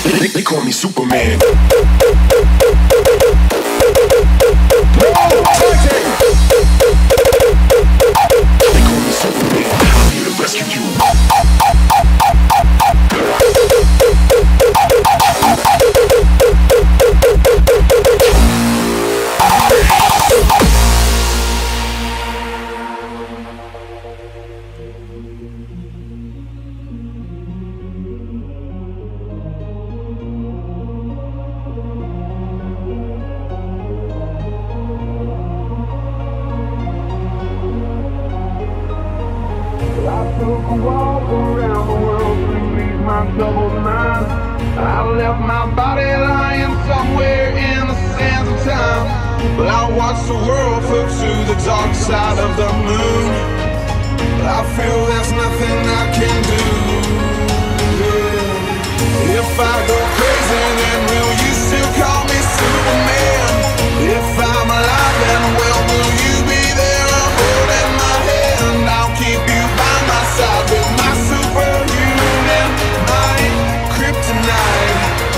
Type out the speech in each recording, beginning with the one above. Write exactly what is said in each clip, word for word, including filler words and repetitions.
They, they call me Superman. Double nine. I left my body lying somewhere in the sands of time. But I watched the world flip to the dark side of the moon. I feel there's nothing I can do. Yeah. If I go crazy, then will you still call me Superman? If I'm alive, then well, will you be there holding my hand? I'll keep you by my side with my superhuman mind, kryptonite.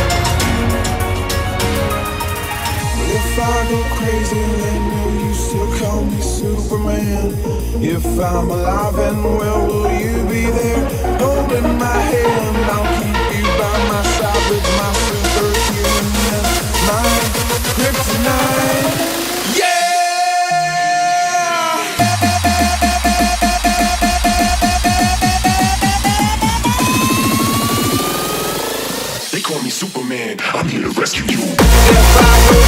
If I go crazy, then will you still call me Superman? If I'm alive, and well, will you be there holding my hand? I'll keep you by my side with my superhuman mind, kryptonite. They call me Superman. I'm here to rescue you. If I go